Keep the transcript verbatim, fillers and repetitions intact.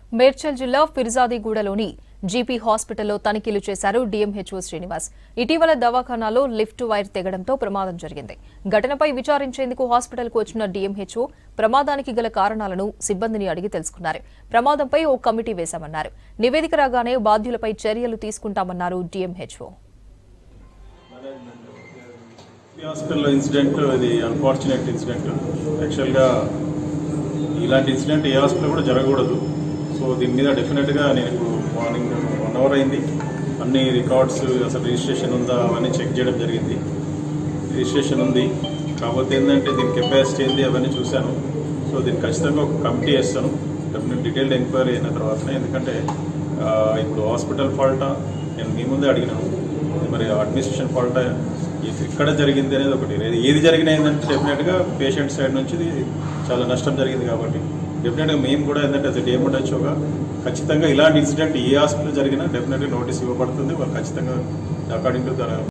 మేడ్చల్ జిల్లా ఫిర్జాదిగూడలోని జీపీ హాస్పిటల్లో తనిఖీలు చేశారు డీఎంహెచ్ఓ శ్రీనివాస్. ఇటీవల దవాఖానాలో లిఫ్ట్ వైర్ తెగడంతో ప్రమాదం జరిగింది. ఘటనపై విచారించేందుకు హాస్పిటల్కు వచ్చిన డీఎంహెచ్ఓ ప్రమాదానికి గల కారణాలను సిబ్బందిని అడిగి తెలుసుకున్నారు. ప్రమాదంపై ఓ కమిటీ వేశామన్నారు. నివేదిక రాగానే బాధ్యులపై చర్యలు తీసుకుంటామన్నారు డీఎంహెచ్ఓ. హాస్పిటల్ ఇన్సిడెంట్ ఇది అన్ఫార్చునేట్ ఇన్సిడెంట్. యాక్చువల్గా ఇలాంటి ఇన్సిడెంట్ ఏ హాస్పిటల్ కూడా జరగకూడదు. సో దీని మీద డెఫినెట్గా నేను ఇప్పుడు మార్నింగ్ వన్ అవర్ అయింది. అన్ని రికార్డ్స్ అసలు రిజిస్ట్రేషన్ ఉందా అవన్నీ చెక్ చేయడం జరిగింది. రిజిస్ట్రేషన్ ఉంది, కాకపోతే ఏంటంటే దీని కెపాసిటీ ఏంది అవన్నీ చూశాను. సో దీన్ని ఖచ్చితంగా ఒక కమిటీ వేస్తాను డెఫినెట్ డీటెయిల్డ్ ఎంక్వైరీ అయిన తర్వాతనే. ఎందుకంటే ఇప్పుడు హాస్పిటల్ ఫాల్టా నేను మీ ముందే అడిగినాను, మరి అడ్మినిస్ట్రేషన్ ఫాల్టా ఎక్కడ జరిగింది అనేది ఒకటి. ఏది జరిగినా ఏంటంటే డెఫినెట్గా పేషెంట్ సైడ్ నుంచి చాలా నష్టం జరిగింది. కాబట్టి డెఫినెట్గా మేము కూడా ఏంటంటే అది డిఎంహెచ్ఓగా ఖచ్చితంగా ఇలాంటి ఇన్సిడెంట్ ఏ హాస్పిటల్ జరిగినా డెఫినెట్గా నోటీస్ ఇవ్వబడుతుంది. వాళ్ళు ఖచ్చితంగా అకార్డింగ్ టు